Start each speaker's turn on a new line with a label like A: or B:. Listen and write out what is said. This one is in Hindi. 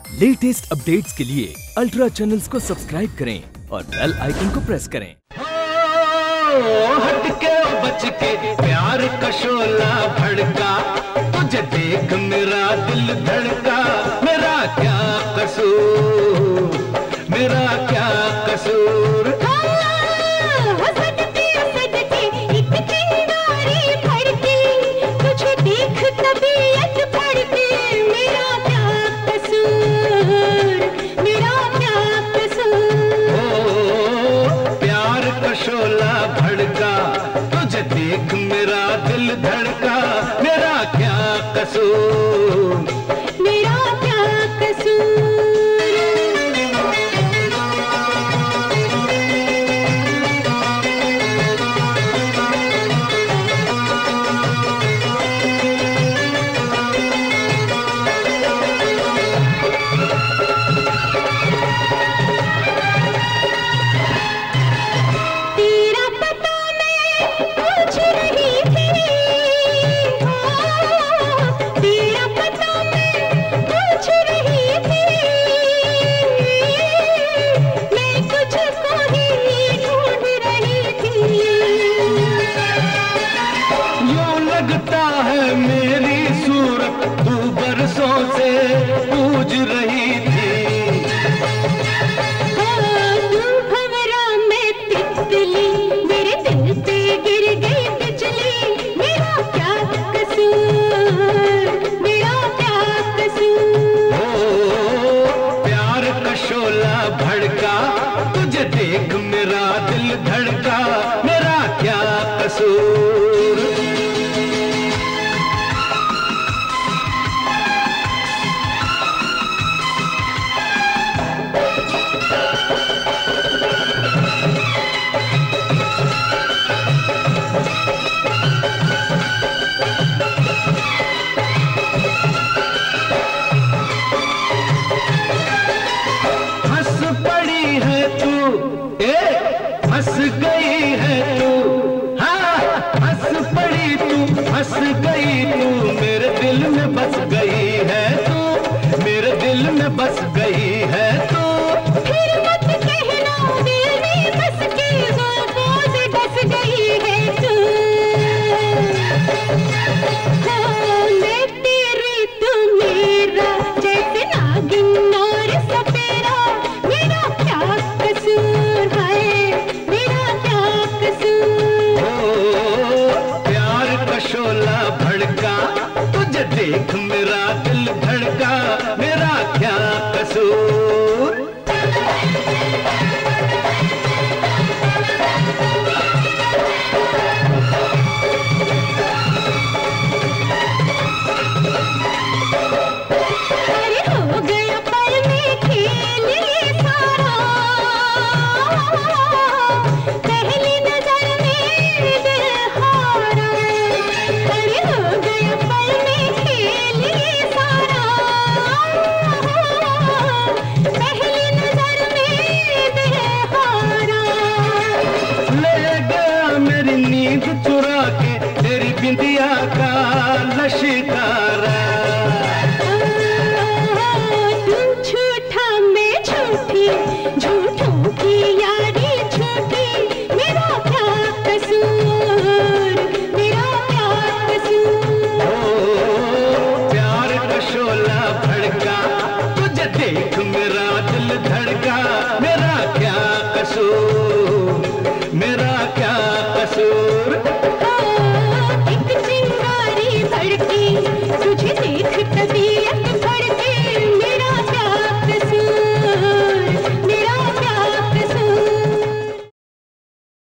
A: लेटेस्ट अपडेट्स के लिए अल्ट्रा चैनल्स को सब्सक्राइब करें और बेल आइकन को प्रेस करें।
B: हटके बच के प्यार का शोला भड़का, तुझे देख मेरा दिल धड़का। मेरा क्या कसूर, मेरा क्या कसूर।
C: तुझे देख तबीयत भड़की, मेरा क्या कसूर, मेरा क्या कसूर।
B: ओ प्यार का शोला भड़का, तुझे देख मेरा दिल धड़का। मेरा क्या कसूर,
C: मेरा क्या कसूर। तेरा पता मैं पूछ रही थी, तेरा पता मैं पूछ रही थी। मैं तुझको ही ढूंढ रही थी।
B: यूं लगता है मेरी सूरत तू बरसों से पूज रही थी।
C: तू भंवरा मैं तितली, मेरे दिल पे गिर गई बिजली। मेरा क्या कसूर, मेरा क्या कसूर।
B: ओ प्यार का शोला भड़का, तुझे देख मेरा दिल धड़का। मेरा क्या कसूर। हंस पड़ी है तू, हंस गई है तू। हाँ हंस पड़ी तू, हंस गई तू। मेरे दिल में बस गई है तू, मेरे दिल में बस गई है तू।
C: फिर मत कहना दिल में बस के ज़ुल्फों से डस गई है तू। मैं तेरी तू मेरा, जैसे नागिन और सपेरा। मेरा क्या कसूर है, मेरा क्या कसूर।
B: ओ प्यार का शोला भड़का, तुझे देख मेरा दिल धड़का। मेरा क्या कसूर।
C: अरे हो गया पल में खेल ये सारा। पहली नजर में दिल हारा। अरे हो गया पल में खेल ये सारा। पहली नजर में दिल हारा।
B: ले गया मेरी नींद चुरा के तेरी बिंदिया का लशिकारा।
C: तू झूठा मैं झूठी, झूठों की यारी झूठी। मेरा क्या कसूर, मेरा क्या कसूर।
B: ओ प्यार का शोला भड़का, तुझे देख मेरा दिल धड़का। मेरा क्या कसूर।